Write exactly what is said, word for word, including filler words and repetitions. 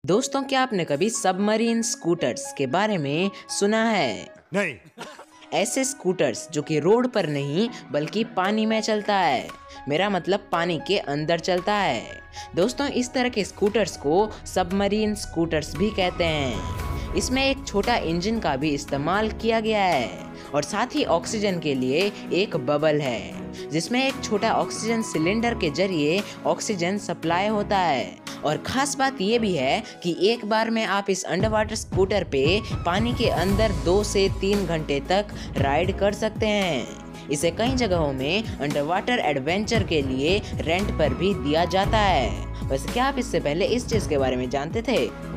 दोस्तों, क्या आपने कभी सबमरीन स्कूटर्स के बारे में सुना है? नहीं। ऐसे स्कूटर्स जो कि रोड पर नहीं बल्कि पानी में चलता है। मेरा मतलब पानी के अंदर चलता है। दोस्तों, इस तरह के स्कूटर्स को सबमरीन स्कूटर्स भी कहते हैं। इसमें एक छोटा इंजन का भी इस्तेमाल किया गया है और साथ ही ऑक्सीजन के लिए एक बबल है जिसमें एक छोटा ऑक्सीजन सिलेंडर के जरिए ऑक्सीजन सप्लाई होता है। और खास बात ये भी है कि एक बार में आप इस अंडर वाटर स्कूटर पे पानी के अंदर दो से तीन घंटे तक राइड कर सकते हैं। इसे कई जगहों में अंडर वाटर एडवेंचर के लिए रेंट पर भी दिया जाता है। वैसे क्या आप इससे पहले इस चीज़ के बारे में जानते थे?